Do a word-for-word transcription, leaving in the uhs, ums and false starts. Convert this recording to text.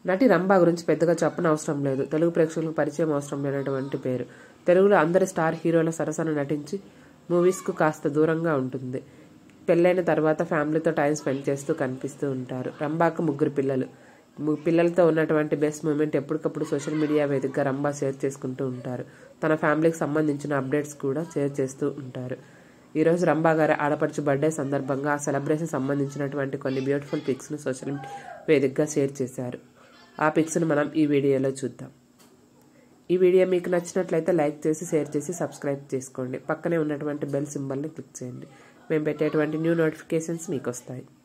నటి రంభా గురించి పెద్దగా చెప్పనవసరం లేదు. తెలుగు ప్రేక్షకులకు పరిచయం అవసరం లేనటువంటి పేరు. తెలుగులో అందరి స్టార్ హీరోల సరసన నటించి మూవీస్కు కాస్త దూరంగా ఉంటుంది. పెళ్ళైన తర్వాత ఫ్యామిలీతో టైం స్పెండ్ చేస్తూ కనిపిస్తూ ఉంటారు. రంభాకు ముగ్గురు పిల్లలు. పిల్లలతో ఉన్నటువంటి బెస్ట్ మూమెంట్ ఎప్పటికప్పుడు సోషల్ మీడియా వేదికగా రంభా షేర్ చేసుకుంటూ ఉంటారు. తన ఫ్యామిలీకి సంబంధించిన అప్డేట్స్ కూడా షేర్ చేస్తూ ఉంటారు. ఈరోజు రంభా గారి ఆడపడుచు బర్త్డే సందర్భంగా ఆ సెలబ్రేషన్ సంబంధించినటువంటి కొన్ని బ్యూటిఫుల్ పిక్స్ను సోషల్ వేదికగా షేర్ చేశారు. ఆ పిక్స్ను మనం ఈ వీడియోలో చూద్దాం. ఈ వీడియో మీకు నచ్చినట్లయితే లైక్ చేసి షేర్ చేసి సబ్స్క్రైబ్ చేసుకోండి. పక్కనే ఉన్నటువంటి బెల్ సింబల్ని క్లిక్ చేయండి. మేము పెట్టేటువంటి న్యూ నోటిఫికేషన్స్ మీకు వస్తాయి.